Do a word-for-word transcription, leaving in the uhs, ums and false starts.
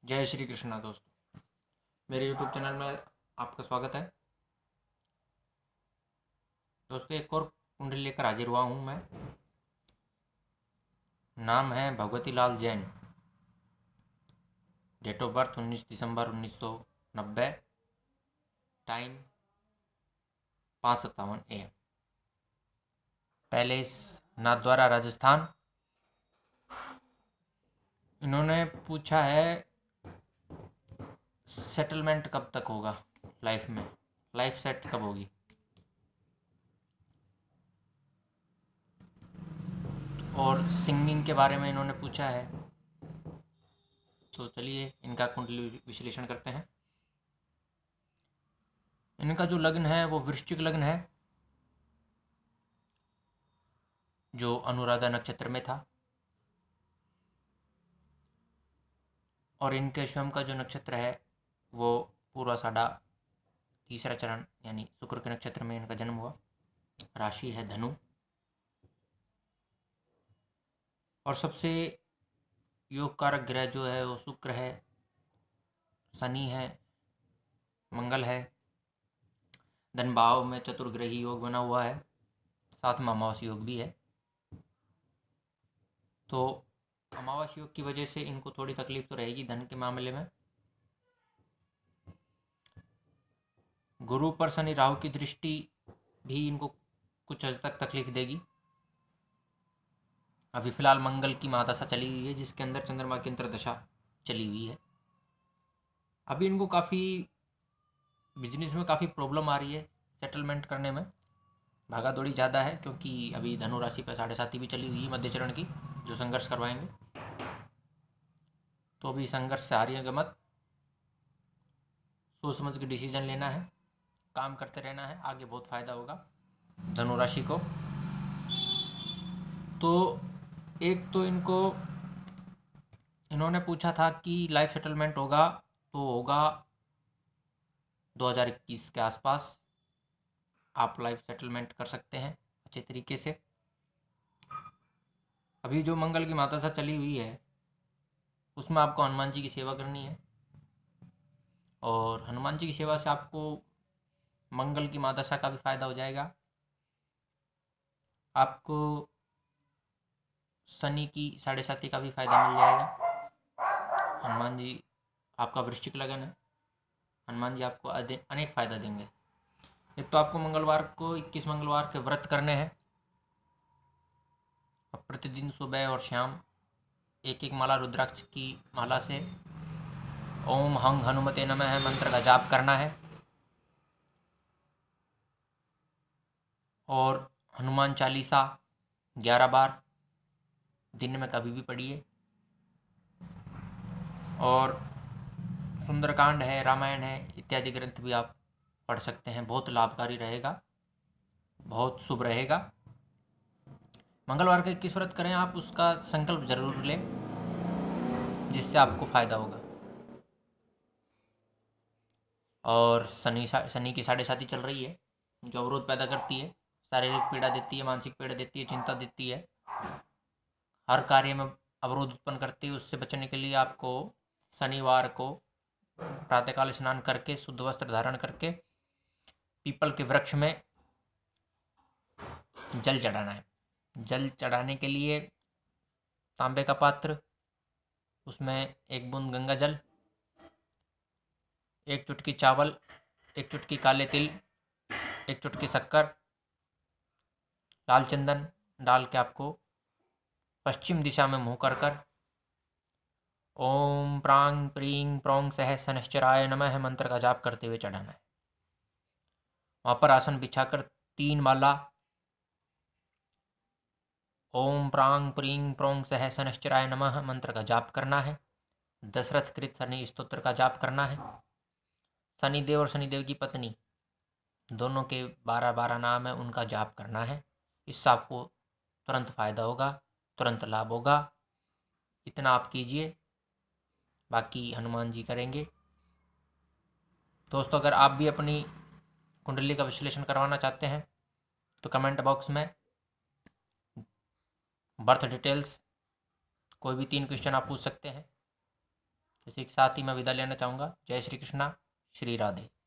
जय श्री कृष्णा दोस्तों, मेरे यूट्यूब चैनल में आपका स्वागत है। दोस्तों, एक और कुंडली लेकर हाजिर हुआ हूँ मैं। नाम है Bhagwati Lal Jain. Date of birth उन्नीस दिसंबर उन्नीस सौ नब्बे। टाइम पाँच सत्तावन A M. Palace Nathdwara, Rajasthan. इन्होंने पूछा है सेटलमेंट कब तक होगा लाइफ में, लाइफ सेट कब होगी। और सिंगिंग के बारे में इन्होंने पूछा है। तो चलिए इनका कुंडली विश्लेषण करते हैं। इनका जो लग्न है वो वृश्चिक लग्न है, जो अनुराधा नक्षत्र में था। और इनके स्वयं का जो नक्षत्र है वो पूर्वाषाढ़ा, तीसरा चरण, यानी शुक्र के नक्षत्र में इनका जन्म हुआ। राशि है धनु। और सबसे योग कारक ग्रह जो है वो शुक्र है, शनि है, मंगल है। धन भाव में चतुर्ग्रही योग बना हुआ है, साथ में अमावस्या योग भी है। तो अमावस्या योग की वजह से इनको थोड़ी तकलीफ तो रहेगी धन के मामले में। गुरु पर शनि राहु की दृष्टि भी इनको कुछ हद तक तकलीफ देगी। अभी फिलहाल मंगल की महादशा चली हुई है, जिसके अंदर चंद्रमा की अंतर्दशा चली हुई है। अभी इनको काफ़ी बिजनेस में काफ़ी प्रॉब्लम आ रही है सेटलमेंट करने में। भागा दौड़ी ज़्यादा है, क्योंकि अभी धनु राशि पर साढ़े साथी भी चली हुई है मध्य चरण की, जो संघर्ष करवाएंगे। तो अभी संघर्ष से हारिएगा मत, सोच समझ के डिसीजन लेना है, काम करते रहना है, आगे बहुत फायदा होगा धनु राशि को। तो एक तो इनको इन्होंने पूछा था कि लाइफ सेटलमेंट होगा तो होगा दो हज़ार इक्कीस के आसपास। आप लाइफ सेटलमेंट कर सकते हैं अच्छे तरीके से। अभी जो मंगल की महादशा चली हुई है उसमें आपको हनुमान जी की सेवा करनी है। और हनुमान जी की सेवा से आपको मंगल की महादशा का भी फायदा हो जाएगा। आपको शनि की साढ़े साथी का भी फायदा मिल जाएगा। हनुमान जी, आपका वृश्चिक लगन है, हनुमान जी आपको अनेक फायदा देंगे। एक तो आपको मंगलवार को इक्कीस मंगलवार के व्रत करने हैं। अब प्रतिदिन सुबह और शाम एक एक माला रुद्राक्ष की माला से ओम हंग हनुमते नमः मंत्र का जाप करना है। और हनुमान चालीसा ग्यारह बार दिन में कभी भी पढ़िए। और सुंदरकांड है, रामायण है, इत्यादि ग्रंथ भी आप पढ़ सकते हैं। बहुत लाभकारी रहेगा, बहुत शुभ रहेगा। मंगलवार का इक्कीस व्रत करें आप, उसका संकल्प जरूर लें, जिससे आपको फायदा होगा। और शनि शनि की साढ़े साथी चल रही है, जो अवरोध पैदा करती है, शारीरिक पीड़ा देती है, मानसिक पीड़ा देती है, चिंता देती है, हर कार्य में अवरोध उत्पन्न करती है। उससे बचने के लिए आपको शनिवार को प्रातःकाल स्नान करके शुद्ध वस्त्र धारण करके पीपल के वृक्ष में जल चढ़ाना है। जल चढ़ाने के लिए तांबे का पात्र, उसमें एक बूंद गंगा जल, एक चुटकी चावल, एक चुटकी काले तिल, एक चुटकी शक्कर, लाल चंदन डाल के आपको पश्चिम दिशा में मुंह कर कर ओम प्रांग प्रींग प्रोंग सह शनश्चराय नमः मंत्र का जाप करते हुए चढ़ाना है। वहाँ पर आसन बिछाकर तीन माला ओम प्रांग प्रींग प्रोंग सह शनश्चराय नमः मंत्र का जाप करना है। दशरथ कृत शनि स्तोत्र का जाप करना है। शनिदेव और शनिदेव की पत्नी दोनों के बारह बारह नाम है, उनका जाप करना है। इससे आपको तुरंत फायदा होगा, तुरंत लाभ होगा। इतना आप कीजिए, बाकी हनुमान जी करेंगे। दोस्तों, अगर आप भी अपनी कुंडली का विश्लेषण करवाना चाहते हैं तो कमेंट बॉक्स में बर्थ डिटेल्स, कोई भी तीन क्वेश्चन आप पूछ सकते हैं। इसी के साथ ही मैं विदा लेना चाहूँगा। जय श्री कृष्णा, श्री राधे।